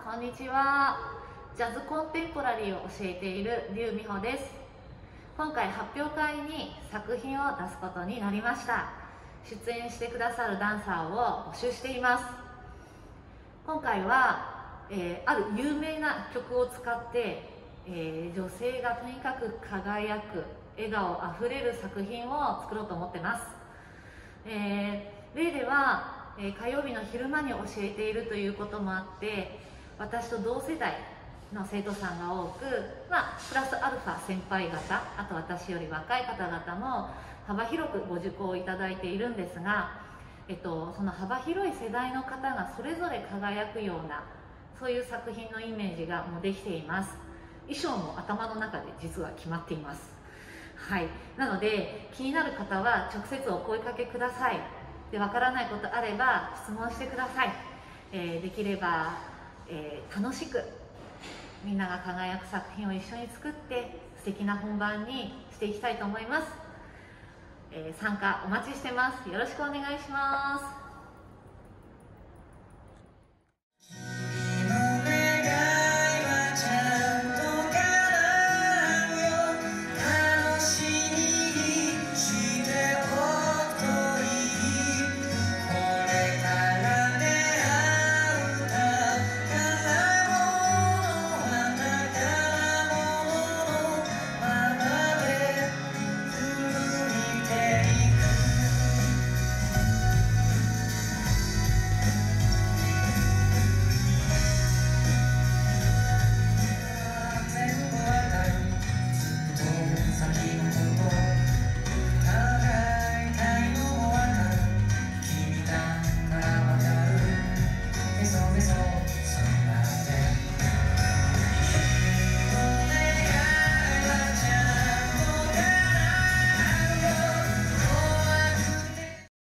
こんにちは。ジャズコンテンポラリーを教えている劉美穂です。今回発表会に作品を出すことになりました。出演してくださるダンサーを募集しています。今回は、ある有名な曲を使って、女性がとにかく輝く笑顔あふれる作品を作ろうと思ってます。例では火曜日の昼間に教えているということもあって、私と同世代の生徒さんが多く、プラスアルファ先輩方、あと私より若い方々も幅広くご受講いただいているんですが、その幅広い世代の方がそれぞれ輝くような、そういう作品のイメージがもうできています。衣装も頭の中で実は決まっています。はい、なので気になる方は直接お声かけください。で、わからないことあれば質問してください。できれば、楽しくみんなが輝く作品を一緒に作って素敵な本番にしていきたいと思います。参加お待ちしてます。よろしくお願いします。